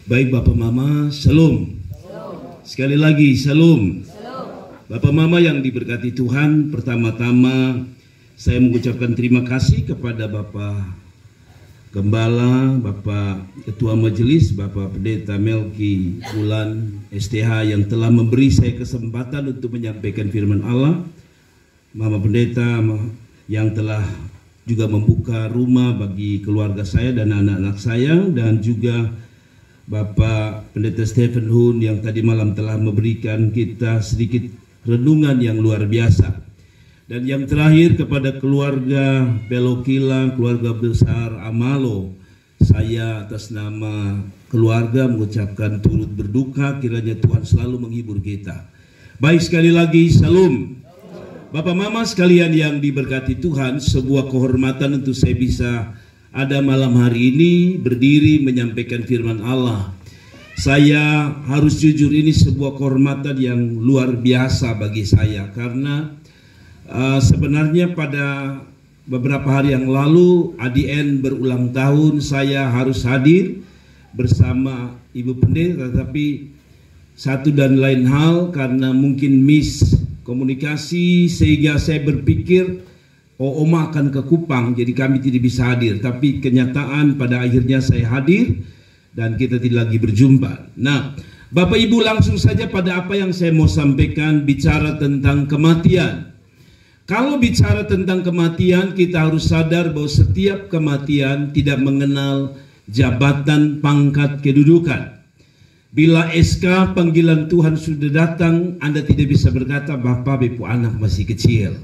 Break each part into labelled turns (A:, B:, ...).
A: Baik Bapak Mama, Shalom. Sekali lagi, Shalom. Bapak Mama yang diberkati Tuhan, pertama-tama saya mengucapkan terima kasih kepada Bapak Gembala, Bapak Ketua Majelis, Bapak Pendeta Melki Bulan STH yang telah memberi saya kesempatan untuk menyampaikan firman Allah. Mama Pendeta yang telah juga membuka rumah bagi keluarga saya dan anak-anak saya, dan juga Bapak Pendeta Stephen Hun yang tadi malam telah memberikan kita sedikit renungan yang luar biasa. Dan yang terakhir kepada keluarga Pelokila, keluarga besar Amalo, saya atas nama keluarga mengucapkan turut berduka, kiranya Tuhan selalu menghibur kita. Baik, sekali lagi, Shalom. Bapak Mama sekalian yang diberkati Tuhan, sebuah kehormatan untuk saya bisa ada malam hari ini berdiri menyampaikan firman Allah. Saya harus jujur, ini sebuah kehormatan yang luar biasa bagi saya, karena sebenarnya pada beberapa hari yang lalu ADN berulang tahun, saya harus hadir bersama Ibu Pendeta, tetapi satu dan lain hal karena mungkin miss komunikasi sehingga saya berpikir Oma akan ke Kupang, jadi kami tidak bisa hadir. Tapi kenyataan pada akhirnya saya hadir dan kita tidak lagi berjumpa. Nah, Bapak Ibu, langsung saja pada apa yang saya mau sampaikan, bicara tentang kematian. Kalau bicara tentang kematian, kita harus sadar bahwa setiap kematian tidak mengenal jabatan, pangkat, kedudukan. Bila SK panggilan Tuhan sudah datang, Anda tidak bisa berkata, Bapak bepu anak masih kecil,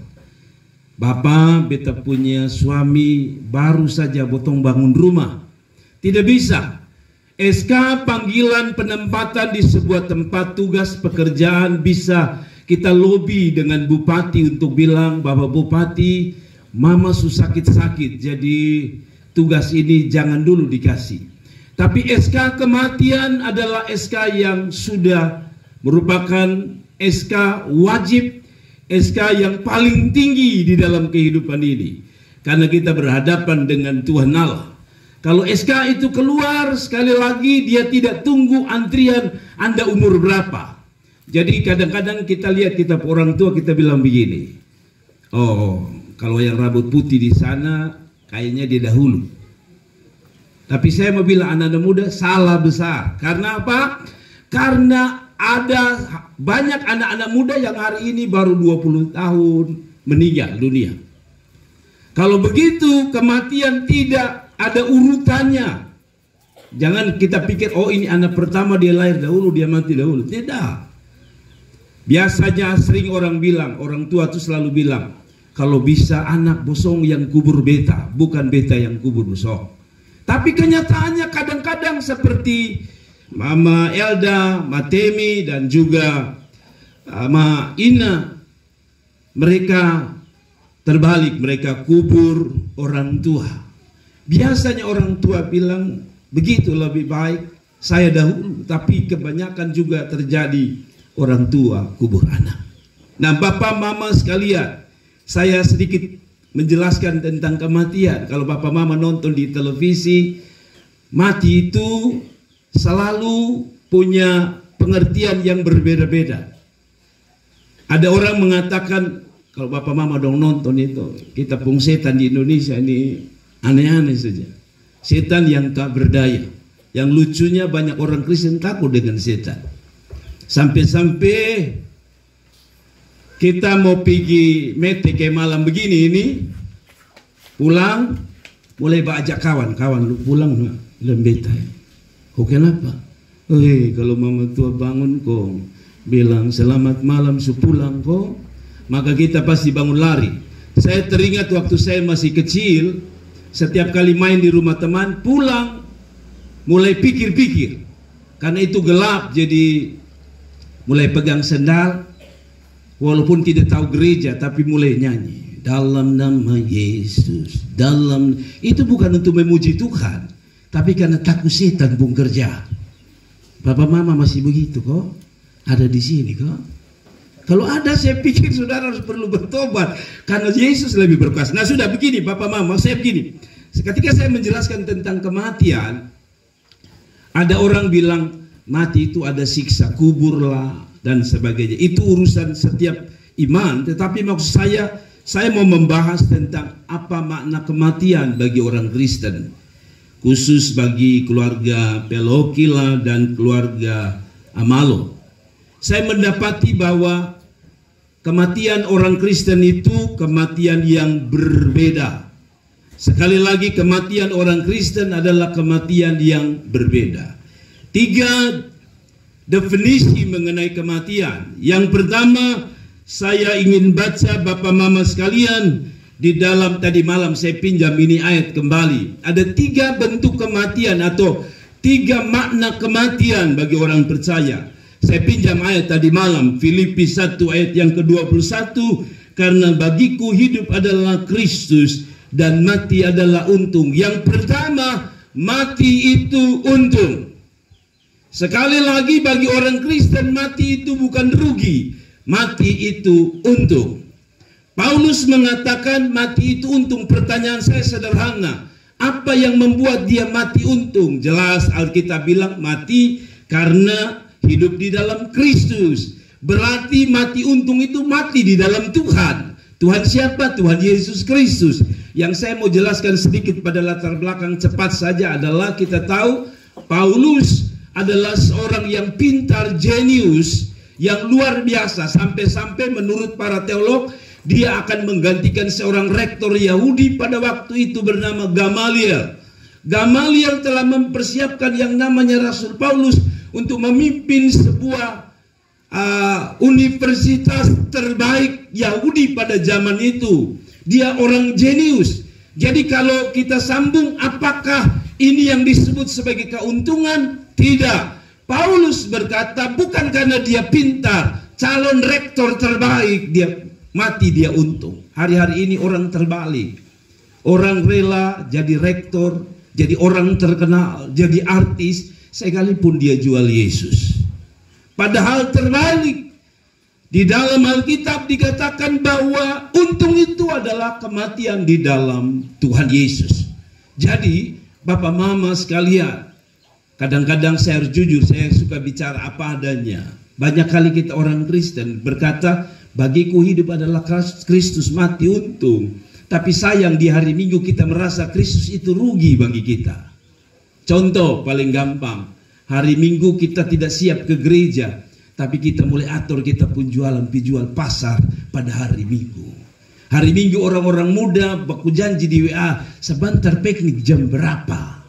A: Bapak beta punya suami baru saja potong bangun rumah. Tidak bisa. SK panggilan penempatan di sebuah tempat tugas pekerjaan bisa kita lobby dengan Bupati untuk bilang, Bapak Bupati, Mama sakit-sakit, jadi tugas ini jangan dulu dikasih. Tapi SK kematian adalah SK yang sudah merupakan SK wajib, SK yang paling tinggi di dalam kehidupan ini. Karena kita berhadapan dengan Tuhan Allah. Kalau SK itu keluar, sekali lagi dia tidak tunggu antrian Anda umur berapa. Jadi kadang-kadang kita lihat, kita orang tua kita bilang begini, oh kalau yang rambut putih di sana kayaknya dia dahulu. Tapi saya mau bilang anak-anak muda salah besar. Karena apa? Karena ada banyak anak-anak muda yang hari ini baru 20 tahun meninggal dunia. Kalau begitu kematian tidak ada urutannya. Jangan kita pikir, oh ini anak pertama dia lahir dahulu, dia mati dahulu. Tidak. Biasanya sering orang bilang, orang tua itu selalu bilang, kalau bisa anak bosong yang kubur beta, bukan beta yang kubur bosong. Tapi kenyataannya kadang-kadang seperti Mama Elda, Matemi, dan juga Ma Ina, mereka terbalik, mereka kubur orang tua. Biasanya orang tua bilang, begitu lebih baik saya dahulu, tapi kebanyakan juga terjadi orang tua kubur anak. Nah, Bapak Mama sekalian, saya sedikit menjelaskan tentang kematian. Kalau Bapak Mama nonton di televisi, mati itu selalu punya pengertian yang berbeda-beda. Ada orang mengatakan, kalau Bapak Mama dong nonton itu, kita pung setan di Indonesia ini aneh-aneh saja. Setan yang tak berdaya. Yang lucunya banyak orang Kristen takut dengan setan. Sampai-sampai kita mau pergi mete kayak malam begini ini, pulang mulai ajak kawan lu pulang lembeta. Kok kenapa? Kalau mama tua bangun kok bilang selamat malam sepulang kok, maka kita pasti bangun lari. Saya teringat waktu saya masih kecil, setiap kali main di rumah teman, pulang mulai pikir-pikir, karena itu gelap, jadi mulai pegang sendal. Walaupun tidak tahu gereja, tapi mulai nyanyi dalam nama Yesus. Itu bukan untuk memuji Tuhan, tapi karena takut setan pun kerja. Bapak Mama masih begitu kok, ada di sini kok. Kalau ada, saya pikir saudara harus perlu bertobat, karena Yesus lebih berkuasa. Nah sudah begini Bapak Mama, saya begini. Ketika saya menjelaskan tentang kematian, Ada orang bilang mati itu ada siksa kubur lah dan sebagainya. Itu urusan setiap iman. Tetapi maksud saya mau membahas tentang apa makna kematian bagi orang Kristen, khusus bagi keluarga Pelokila dan keluarga Amalo. Saya mendapati bahwa kematian orang Kristen itu kematian yang berbeda. Sekali lagi, kematian orang Kristen adalah kematian yang berbeda. 3 definisi mengenai kematian. Yang pertama, saya ingin baca Bapak Mama sekalian, di dalam tadi malam saya pinjam ini ayat kembali. Ada 3 bentuk kematian atau 3 makna kematian bagi orang percaya. Saya pinjam ayat tadi malam, Filipi 1 ayat yang ke-21, karena bagiku hidup adalah Kristus dan mati adalah untung. Yang pertama, mati itu untung. Sekali lagi, bagi orang Kristen mati itu bukan rugi, mati itu untung. Paulus mengatakan mati itu untung. Pertanyaan saya sederhana, apa yang membuat dia mati untung? Jelas Alkitab bilang mati karena hidup di dalam Kristus. Berarti mati untung itu mati di dalam Tuhan. Tuhan siapa? Tuhan Yesus Kristus. Yang saya mau jelaskan sedikit pada latar belakang cepat saja adalah kita tahu Paulus adalah seorang yang pintar, jenius, yang luar biasa. Sampai-sampai menurut para teolog dia akan menggantikan seorang rektor Yahudi pada waktu itu bernama Gamaliel. Gamaliel telah mempersiapkan yang namanya Rasul Paulus untuk memimpin sebuah universitas terbaik Yahudi pada zaman itu. Dia orang jenius. Jadi kalau kita sambung, apakah ini yang disebut sebagai keuntungan? Tidak. Paulus berkata bukan karena dia pintar, calon rektor terbaik, dia mati dia untung. Hari-hari ini orang terbalik. Orang rela jadi rektor, jadi orang terkenal, jadi artis, sekalipun dia jual Yesus. Padahal terbalik. Di dalam Alkitab dikatakan bahwa untung itu adalah kematian di dalam Tuhan Yesus. Jadi Bapak Mama sekalian, kadang-kadang saya harus jujur, saya suka bicara apa adanya. Banyak kali kita orang Kristen berkata, bagiku hidup adalah Kristus, mati untung. Tapi sayang di hari Minggu kita merasa Kristus itu rugi bagi kita. Contoh paling gampang, hari Minggu kita tidak siap ke gereja, tapi kita mulai atur, kita pun jualan pasar pada hari Minggu. Hari Minggu orang-orang muda baku janji di WA, sebentar piknik jam berapa.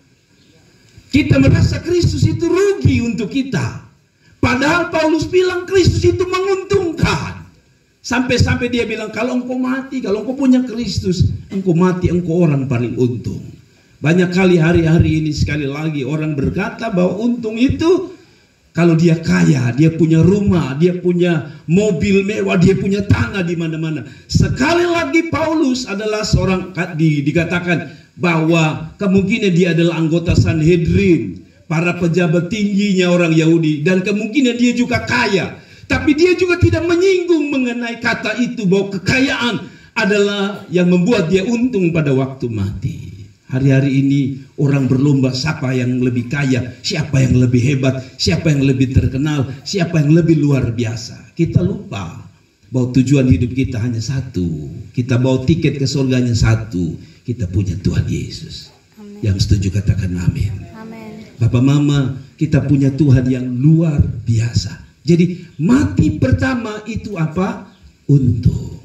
A: Kita merasa Kristus itu rugi untuk kita. Padahal Paulus bilang Kristus itu menguntungkan. Sampai-sampai dia bilang, kalau engkau mati, kalau engkau punya Kristus, engkau mati, engkau orang paling untung. Banyak kali hari-hari ini sekali lagi orang berkata bahwa untung itu kalau dia kaya, dia punya rumah, dia punya mobil mewah, dia punya tanah di mana-mana. Sekali lagi Paulus adalah seorang, dikatakan bahwa kemungkinan dia adalah anggota Sanhedrin, para pejabat tingginya orang Yahudi, dan kemungkinan dia juga kaya. Tapi dia juga tidak menyinggung mengenai kata itu, bahwa kekayaan adalah yang membuat dia untung pada waktu mati. Hari-hari ini orang berlomba siapa yang lebih kaya, siapa yang lebih hebat, siapa yang lebih terkenal, siapa yang lebih luar biasa. Kita lupa bahwa tujuan hidup kita hanya satu. Kita bawa tiket ke surganya satu. Kita punya Tuhan Yesus. Amen. Yang setuju katakan amin. Amen. Bapak Mama, kita punya Tuhan yang luar biasa. Jadi mati pertama itu apa? Untung.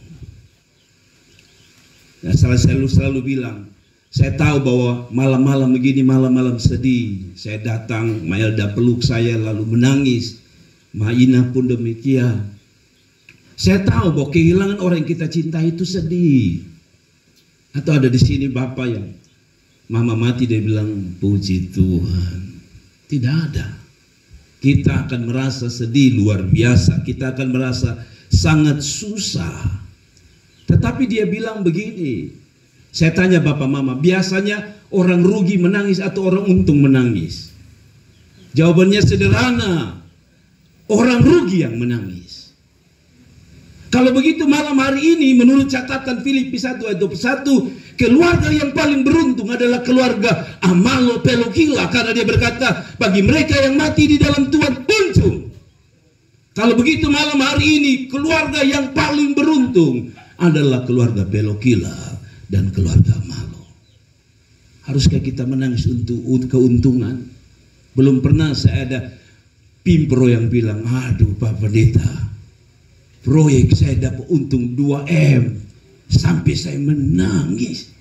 A: Nah, saya selalu bilang, saya tahu bahwa malam-malam begini, malam-malam sedih, saya datang, Maelda peluk saya lalu menangis, Maina pun demikian. Saya tahu bahwa kehilangan orang yang kita cintai itu sedih. Atau ada di sini Bapak yang Mama mati, dia bilang puji Tuhan. Tidak ada. Kita akan merasa sedih luar biasa, kita akan merasa sangat susah. Tetapi dia bilang begini, saya tanya Bapak Mama, biasanya orang rugi menangis atau orang untung menangis? Jawabannya sederhana, orang rugi yang menangis. Kalau begitu malam hari ini menurut catatan Filipi 1 ayat 21, keluarga yang paling beruntung adalah keluarga Amalo Pelokila, karena dia berkata, bagi mereka yang mati di dalam Tuhan untung. Kalau begitu malam hari ini, keluarga yang paling beruntung adalah keluarga Pelokila dan keluarga Amalo. Haruskah kita menangis untuk keuntungan? Belum pernah saya ada pimpro yang bilang, aduh Pak Pendeta, proyek saya dapat untung 2M, sampai saya menangis.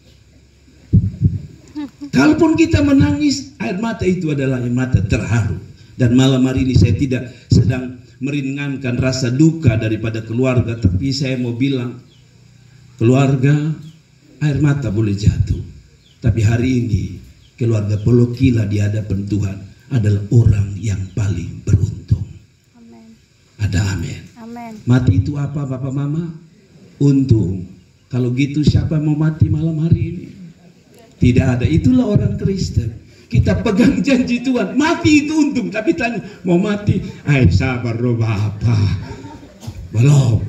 A: Kalaupun kita menangis, air mata itu adalah air mata terharu. Dan malam hari ini saya tidak sedang meringankan rasa duka daripada keluarga, tapi saya mau bilang, keluarga air mata boleh jatuh, tapi hari ini keluarga Pelokila di hadapan Tuhan adalah orang yang paling beruntung. Amen. Ada amin. Amen. Mati itu apa Bapak Mama? Untung. Kalau gitu siapa yang mau mati malam hari ini? Tidak ada. Itulah orang Kristen. Kita pegang janji Tuhan. Mati itu untung. Tapi tanya, mau mati? Sabar roh Bapak. Belum.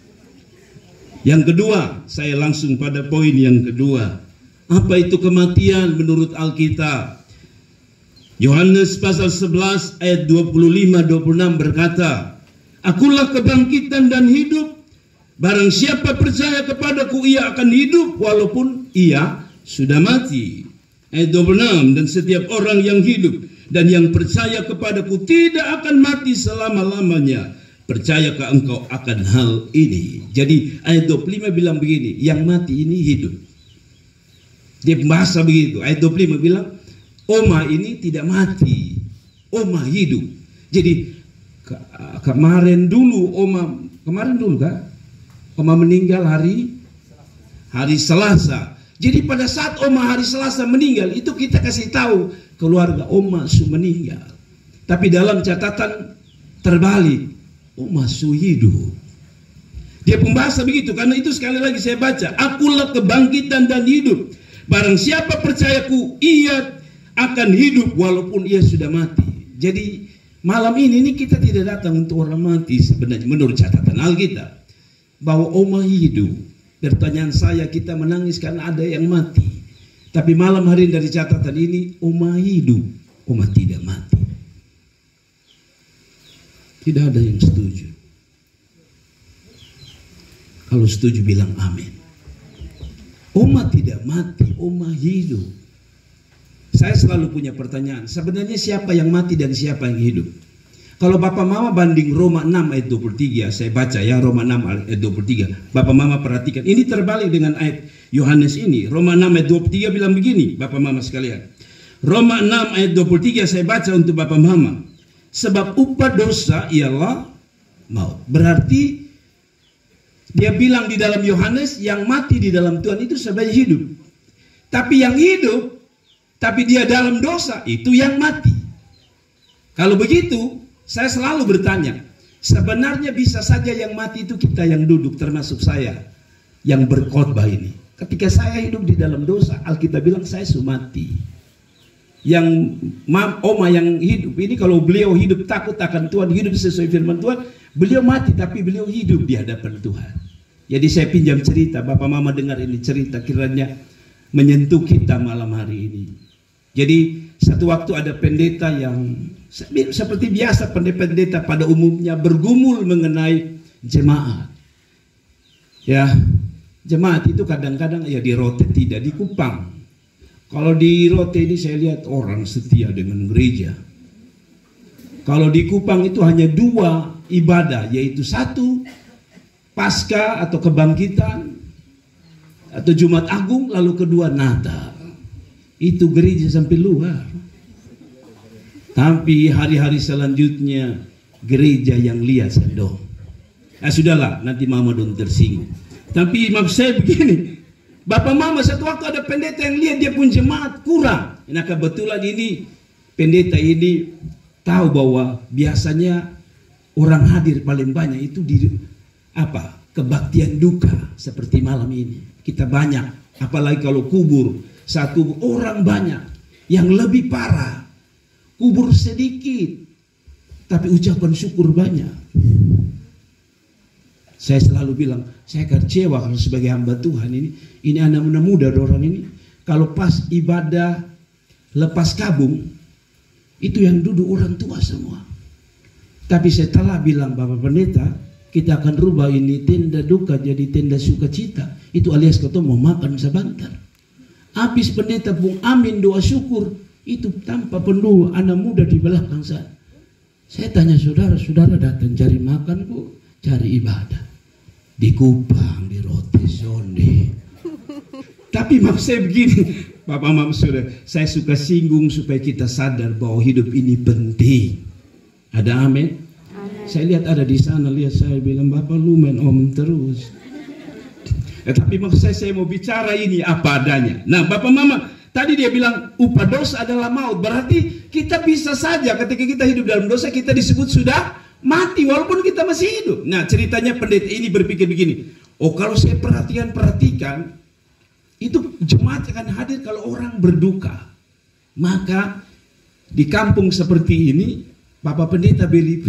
A: Yang kedua, saya langsung pada poin yang kedua. Apa itu kematian menurut Alkitab? Yohanes pasal 11 ayat 25-26 berkata, Akulah kebangkitan dan hidup. Barang siapa percaya kepadaku, ia akan hidup walaupun ia sudah mati. Ayat 26, dan setiap orang yang hidup dan yang percaya kepadaku tidak akan mati selama-lamanya. Percayakah engkau akan hal ini? Jadi ayat 25 bilang begini, yang mati ini hidup. Dia bahasa begitu. Ayat 25 bilang, Oma ini tidak mati, Oma hidup. Jadi kemarin dulu kan? Oma meninggal hari Selasa. Jadi pada saat Oma hari Selasa meninggal, itu kita kasih tahu keluarga Oma su meninggal. Tapi dalam catatan terbalik, Oma su hidup. Dia pembahasa begitu, karena itu sekali lagi saya baca, Akulah kebangkitan dan hidup. Barang siapa percayaku, ia akan hidup walaupun ia sudah mati. Jadi malam ini kita tidak datang untuk orang mati sebenarnya menurut catatan Alkitab. Bahwa Oma hidup. Pertanyaan saya, kita menangis karena ada yang mati. Tapi malam hari dari catatan ini, Oma hidup, Oma tidak mati. Tidak ada yang setuju. Kalau setuju bilang amin. Oma tidak mati, Oma hidup. Saya selalu punya pertanyaan, sebenarnya siapa yang mati dan siapa yang hidup? Kalau Bapak Mama banding Roma 6 ayat 23, saya baca ya Roma 6 ayat 23. Bapak Mama perhatikan, ini terbalik dengan ayat Yohanes ini. Roma 6 ayat 23 bilang begini, Bapak Mama sekalian. Roma 6 ayat 23 saya baca untuk Bapak Mama. Sebab upah dosa ialah maut. Berarti dia bilang di dalam Yohanes, yang mati di dalam Tuhan itu sebagai hidup. Tapi yang hidup, tapi dia dalam dosa, itu yang mati. Kalau begitu, saya selalu bertanya, sebenarnya bisa saja yang mati itu kita yang duduk, termasuk saya yang berkhotbah ini. Ketika saya hidup di dalam dosa, Alkitab bilang saya sudah mati. Yang Oma yang hidup ini, kalau beliau hidup takut akan Tuhan, hidup sesuai firman Tuhan, beliau mati tapi beliau hidup di hadapan Tuhan. Jadi saya pinjam cerita, Bapak Mama dengar ini cerita, kiranya menyentuh kita malam hari ini. Jadi satu waktu ada pendeta yang seperti biasa pendeta pada umumnya bergumul mengenai jemaat. Ya, jemaat itu kadang-kadang ya di Rote, tidak di Kupang. Kalau di Rote ini saya lihat orang setia dengan gereja. Kalau di Kupang itu hanya 2 ibadah, yaitu 1 Paskah atau kebangkitan atau Jumat Agung, lalu kedua Natal. Itu gereja sampai luar. Tapi hari-hari selanjutnya gereja yang lihat sendok. Sudahlah, nanti Mama dong tersinggung. Tapi maksud saya begini, Bapak Mama satu waktu ada pendeta yang lihat dia pun jemaat kurang. Nah kebetulan ini pendeta ini tahu bahwa biasanya orang hadir paling banyak itu di kebaktian duka seperti malam ini. Kita banyak, apalagi kalau kubur satu orang banyak, yang lebih parah. Kubur sedikit, tapi ucapan syukur banyak. Saya selalu bilang, saya kecewa kalau sebagai hamba Tuhan ini anak-anak muda orang ini, kalau pas ibadah lepas kabung, itu yang duduk orang tua semua. Tapi setelah bilang Bapak Pendeta, kita akan rubah ini tenda duka jadi tenda sukacita. Itu alias kau mau makan sebentar. Habis pendeta pun amin doa syukur, itu tanpa penuh anak muda di belakang saya. Saya tanya saudara datang cari makan kok, cari ibadah. Di Kupang, di Roti Sonde. Tapi maksud saya begini, Bapak Mama Saudara, saya suka singgung supaya kita sadar bahwa hidup ini penting. Ada amin? Amen. Saya lihat ada di sana, lihat saya bilang, Bapak lu main om terus. Tapi maksud saya mau bicara ini apa adanya. Nah Bapak Mama, tadi dia bilang upah dosa adalah maut. Berarti kita bisa saja ketika kita hidup dalam dosa, kita disebut sudah mati walaupun kita masih hidup. Nah ceritanya pendeta ini berpikir begini, oh kalau saya perhatikan, itu jemaat akan hadir kalau orang berduka. Maka di kampung seperti ini, Bapak Pendeta beli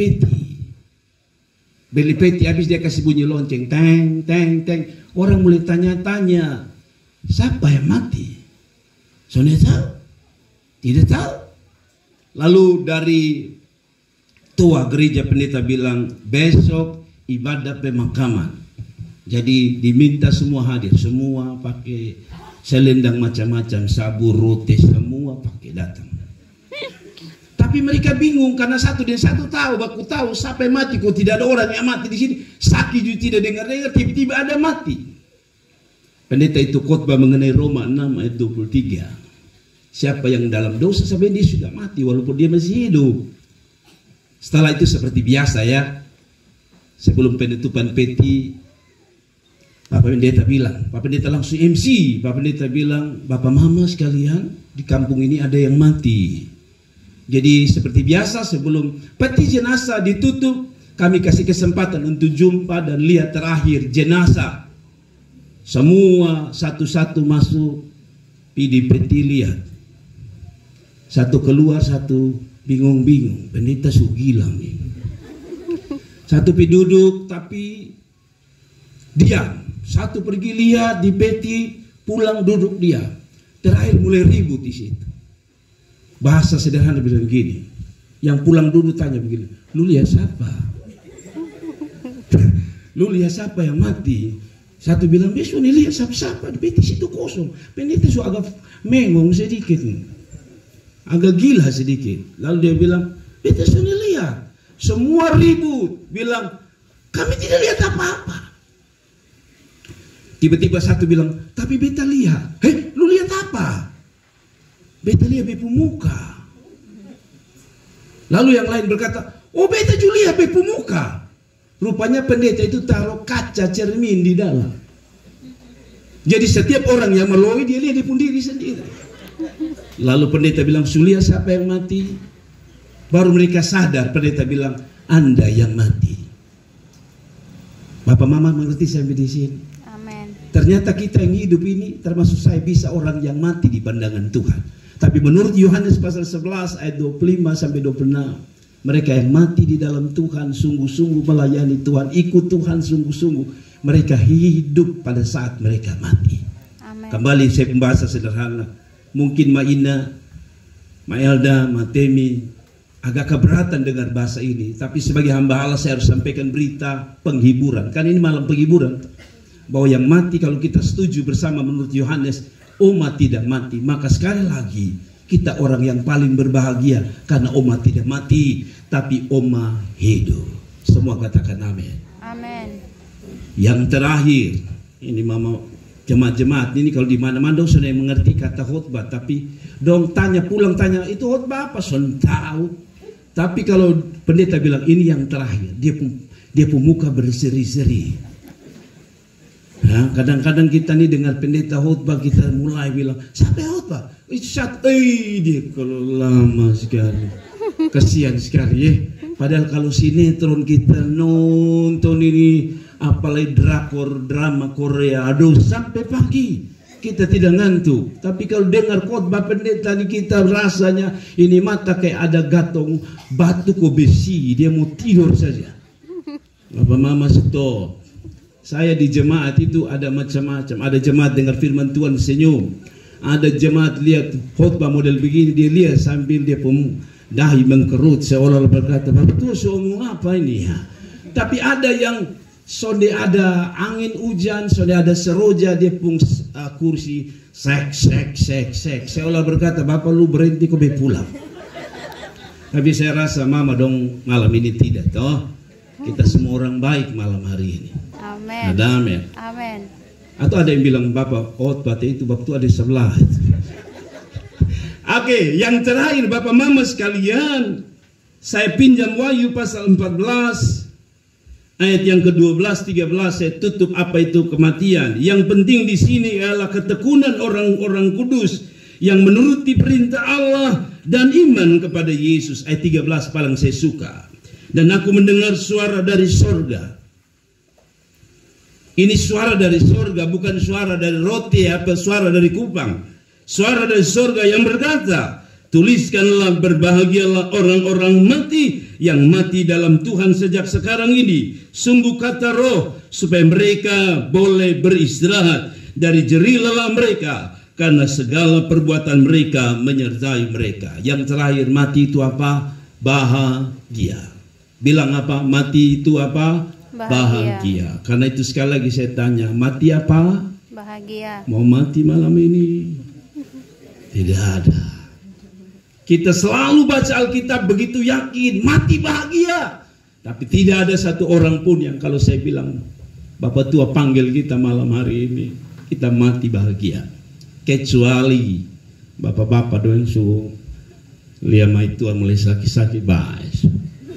A: peti habis dia kasih bunyi lonceng, teng teng teng. Orang mulai tanya-tanya, siapa yang mati? Soalnya tahu? Tidak tahu. Lalu dari tua gereja pendeta bilang, besok ibadah pemakaman. Jadi diminta semua hadir, semua pakai selendang macam-macam, sabu, roti, semua pakai datang. Tapi mereka bingung karena satu dan satu tahu, baku tahu sampai mati kok tidak ada orang yang mati di sini. Sakit juga tidak dengar-dengar, tiba-tiba ada mati. Pendeta itu khotbah mengenai Roma 6 ayat 23. Siapa yang dalam dosa sampai dia sudah mati walaupun dia masih hidup. Setelah itu seperti biasa ya, sebelum penutupan peti, Bapak Pendeta bilang, Bapak Pendeta langsung MC, Bapak Pendeta bilang, Bapak Mama sekalian, di kampung ini ada yang mati. Jadi seperti biasa sebelum peti jenazah ditutup, kami kasih kesempatan untuk jumpa dan lihat terakhir jenazah. Semua satu-satu masuk, di peti lihat. Satu keluar, satu bingung-bingung. Pendeta sugilang nih. Satu pergi duduk tapi diam. Satu pergi lihat di peti, pulang duduk dia. Terakhir mulai ribut di situ. Bahasa sederhana bilang gini, yang pulang dulu tanya begini, lu lihat siapa? Lu lihat siapa yang mati? Satu bilang, besok nih lihat siapa-siapa, di peti situ kosong. Pendeta itu agak mengong sedikit, agak gila sedikit. Lalu dia bilang, beta sudah lihat, semua ribut, bilang, kami tidak lihat apa-apa. Tiba-tiba satu bilang, tapi beta lihat. Hei, lu lihat apa? Beta lihat bepu muka. Lalu yang lain berkata, oh beta juga lihat bepu muka. Rupanya pendeta itu taruh kaca cermin di dalam. Jadi setiap orang yang melalui dia lihat di pun diri sendiri. Lalu pendeta bilang, sulia siapa yang mati? Baru mereka sadar, pendeta bilang, Anda yang mati. Bapak Mama mengerti sampai di sini? Amen. Ternyata kita yang hidup ini, termasuk saya, bisa orang yang mati di pandangan Tuhan. Tapi menurut Yohanes pasal 11 ayat 25 sampai 26, mereka yang mati di dalam Tuhan sungguh-sungguh melayani Tuhan, ikut Tuhan sungguh-sungguh, mereka hidup pada saat mereka mati. Amen. Kembali saya pembahasan sederhana. Mungkin Maina, Maelda, Matemi agak keberatan dengar bahasa ini, tapi sebagai hamba Allah saya harus sampaikan berita penghiburan. Kan ini malam penghiburan, bahwa yang mati kalau kita setuju bersama menurut Yohanes, umat tidak mati, maka sekali lagi kita orang yang paling berbahagia karena umat tidak mati, tapi umat hidup. Semua katakan amin. Amin. Yang terakhir, ini mama jemaat-jemaat ini kalau di mana-mana dong sudah mengerti kata khotbah, tapi dong tanya pulang tanya itu khotbah apa, sudah tahu. Tapi kalau pendeta bilang ini yang terakhir, dia pun muka berseri-seri. Nah, kadang-kadang kita nih dengar pendeta khotbah kita mulai bilang, siapa khotbah? Dia kalau lama sekali, kasihan sekali ya. Padahal kalau sinetron kita nonton ini, apalagi drakor drama Korea, aduh sampai pagi kita tidak ngantuk. Tapi kalau dengar khotbah pendeta ini kita rasanya ini mata kayak ada gatong batu ke besi, dia mau tidur saja. Bapak Mama stop. Saya di jemaat itu ada macam-macam. Ada jemaat dengar firman Tuhan senyum. Ada jemaat lihat khotbah model begini, dia lihat sambil dia pun dahi mengkerut seolah-olah berkata, Bapak Tua ngomong apa ini ya? Tapi ada yang sonde ada angin hujan, sonde ada seroja, dia pun kursi sek seolah berkata, Bapak lu berhenti kau pulang. Tapi saya rasa mama dong malam ini tidak toh. Kita semua orang baik malam hari ini.
B: Amin.
A: Amin.
B: Amin.
A: Atau ada yang bilang Bapak, itu Bapak tuh ada di sebelah. Oke, yang terakhir Bapak Mama sekalian, saya pinjam Wahyu pasal 14 ayat yang ke-12, 13, saya tutup apa itu kematian. Yang penting di sini adalah ketekunan orang-orang kudus yang menuruti perintah Allah dan iman kepada Yesus. Ayat 13 paling saya suka. Dan aku mendengar suara dari sorga. Ini suara dari sorga, bukan suara dari roti atau suara dari kupang. Suara dari sorga yang berkata, tuliskanlah berbahagialah orang-orang mati yang mati dalam Tuhan sejak sekarang ini. Sungguh kata roh, supaya mereka boleh beristirahat dari jerih lelah mereka, karena segala perbuatan mereka menyertai mereka. Yang terakhir, mati itu apa? Bahagia. Bilang apa? Mati itu apa? Bahagia. Karena itu sekali lagi saya tanya, mati apa?
B: Bahagia.
A: Mau mati malam ini? Tidak ada. Kita selalu baca Alkitab begitu yakin, mati bahagia. Tapi tidak ada satu orang pun yang kalau saya bilang, Bapak Tua panggil kita malam hari ini, kita mati bahagia. Kecuali bapak-bapak doang su lihat itu mulai sakit-sakit bahas.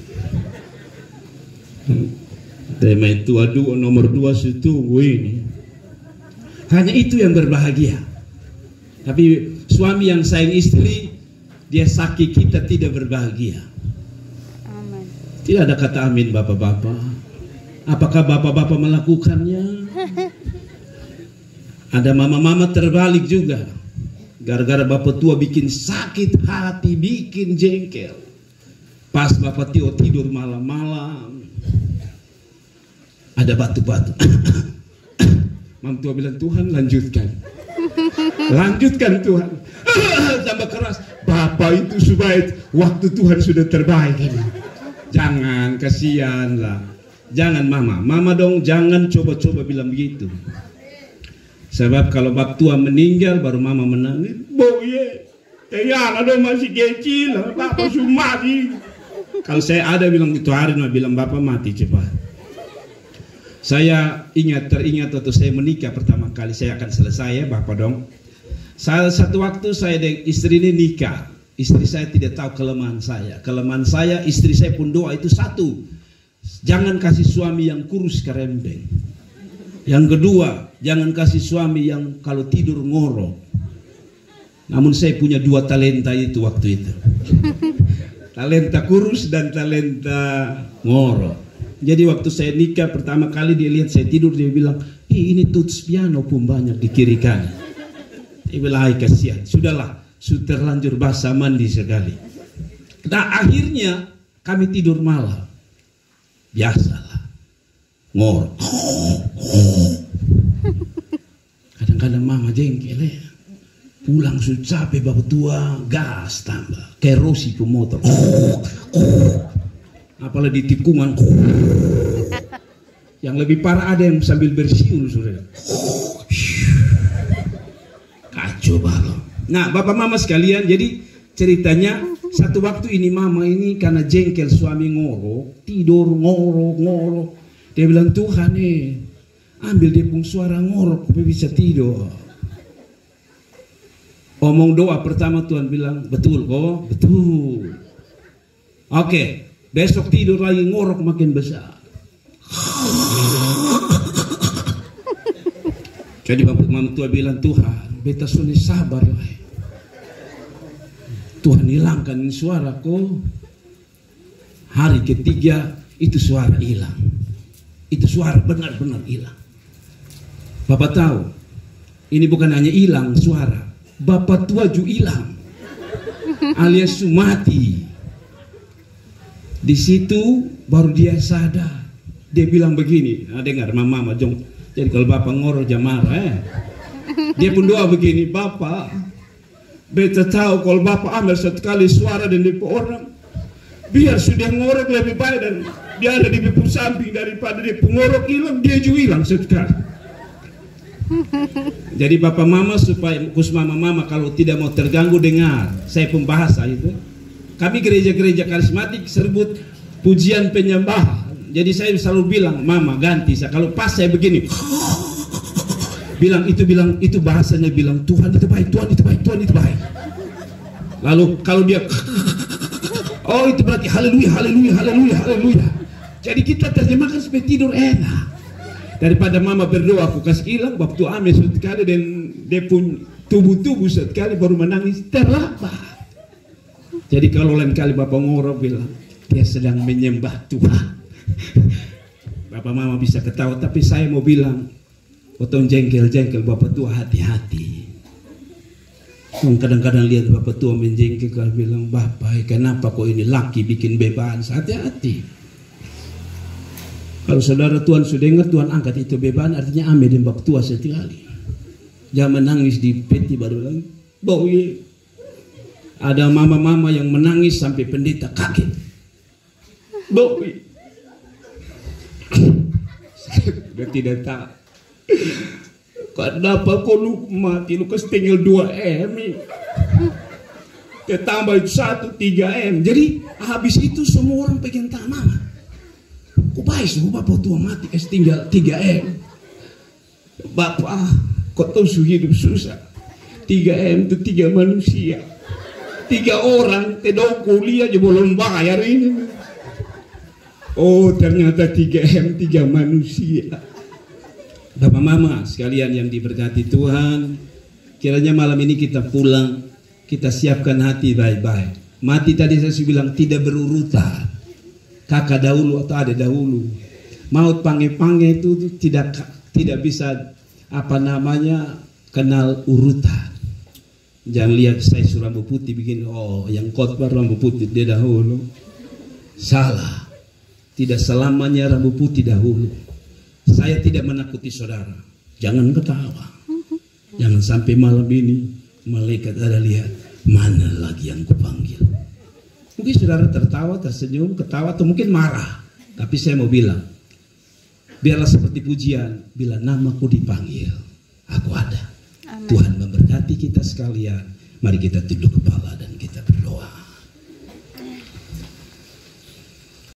A: Tema itu aduh nomor 2 situ ini. Hanya itu yang berbahagia. Tapi suami yang sayang istri, dia sakit, kita tidak berbahagia.
B: Amin.
A: Tidak ada kata amin bapak-bapak. Apakah bapak-bapak melakukannya? Ada mama-mama terbalik juga. Gara-gara Bapak Tua bikin sakit hati, bikin jengkel. Pas Bapak Tua tidur malam-malam, ada batu-batu. Mam Tua bilang, Tuhan lanjutkan. Lanjutkan Tuhan. Tambah keras. Bapak itu supaya waktu Tuhan sudah terbaik ini. Jangan, kasihan lah. Jangan mama. Mama dong jangan coba-coba bilang begitu. Sebab kalau Bapak Tua meninggal baru mama menangis. Boye, ya dong masih kecil, Bapak sudah mati. Kalau saya ada bilang itu hari mah bilang Bapak mati cepat. Saya teringat waktu saya menikah pertama kali, saya akan selesai ya Bapak dong. Satu waktu saya dan istri ini nikah. Istri saya tidak tahu kelemahan saya. Kelemahan saya, istri saya pun doa itu satu. Jangan kasih suami yang kurus kerembeng. Yang kedua, jangan kasih suami yang kalau tidur ngorok. Namun saya punya 2 talenta itu waktu itu. Talenta kurus dan talenta ngorok. Jadi waktu saya nikah pertama kali dia lihat saya tidur, dia bilang, ini tuts piano pun banyak di kiri kanan. Dia bilang, kasihan. Sudahlah, sudah terlanjur basah mandi sekali. Nah akhirnya kami tidur malam. Biasalah. Ngorok. Kadang-kadang mama jengkel ya. Pulang sudah capek Bapak Tua, gas tambah. Kerosi ke motor. Apalagi di tikungan. Yang lebih parah ada yang sambil bersiul sudah. Kacau banget. Nah Bapak Mama sekalian, jadi ceritanya satu waktu ini mama ini karena jengkel suami ngorok, tidur ngorok. Dia bilang, Tuhan ambil dia pun suara ngorok supaya bisa tidur. Omong doa pertama Tuhan bilang, betul kok? Betul. Oke, besok tidur lagi ngorok makin besar. Jadi Bapak Mama Tuhan bilang, Tuhan, beta sudah sabar lah. Tuhan hilangkan suara kok. Hari ketiga itu suara hilang. Itu suara benar-benar hilang. Bapak tahu, ini bukan hanya hilang suara, Bapak Tua juga hilang, alias mati. Di situ baru dia sadar, Dia bilang begini, dengar mama jong. Jadi kalau bapak ngoro jangan marah. Dia pun doa begini, Bapak, beta tahu kalau bapak ambil satu kali suara dan DP orang, biar sudah ngorok lebih baik dan dia ada di DP samping daripada dia pengorok hilang, dia juga hilang satu kali. Jadi bapak mama supaya khusus mama kalau tidak mau terganggu dengar saya pembahasa itu. Kami gereja-gereja karismatik sebut pujian penyembahan. Jadi saya selalu bilang, mama ganti. Kalau pas saya begini, bilang itu bahasanya bilang Tuhan itu baik, Tuhan itu baik, Tuhan itu baik. Lalu kalau dia, oh itu berarti haleluya, haleluya, haleluya, haleluya. Jadi kita terjemahkan supaya tidur enak. Daripada mama berdoa aku kasih hilang, waktu ame sekali dan dia pun tubuh sekali baru menangis terlambat. Jadi kalau lain kali bapak ngorok bilang dia sedang menyembah Tuhan. Bapak mama bisa ketawa, tapi saya mau bilang potong jengkel bapak tua hati-hati. Kadang-kadang lihat bapak tua menjengkel kalau bilang bapak kenapa kok ini laki bikin beban, hati-hati. Kalau saudara Tuhan sudah dengar Tuhan angkat itu beban artinya ame dan bapak tua sekali. Jangan menangis di peti baru lagi. Boy. Ada mama-mama yang menangis sampai pendeta kaget. Boy. Saya tidak tahu. Kenapa kok lu mati? Lu kesetinggal 2M. Ditambah 3M. Jadi habis itu semua orang pengen tahu mama. Kok baik sih bapak tua mati tinggal 3M. Bapak kok tahu hidup susah. 3M itu 3 manusia. 3 orang kedua kuliah aja belum bayar ini. Oh ternyata 3M 3 manusia. Bapak mama sekalian yang diberkati Tuhan, kiranya malam ini kita pulang, kita siapkan hati baik-baik. Mati tadi saya bilang tidak berurutan, kakak dahulu atau adik dahulu. Maut pange-pange itu tidak bisa kenal urutan. Jangan lihat saya rambut putih bikin yang khotbah rambut putih dia dahulu. Salah. Tidak selamanya rambut putih dahulu. Saya tidak menakuti saudara. Jangan ketawa. Jangan sampai malam ini malaikat ada lihat mana lagi yang kupanggil. Mungkin saudara tertawa, tersenyum, ketawa atau mungkin marah. Tapi saya mau bilang, biarlah seperti pujian, bila namaku dipanggil, aku ada. Amen. Tuhan memberkati kita sekalian. Mari kita tunduk kepala dan kita berdoa.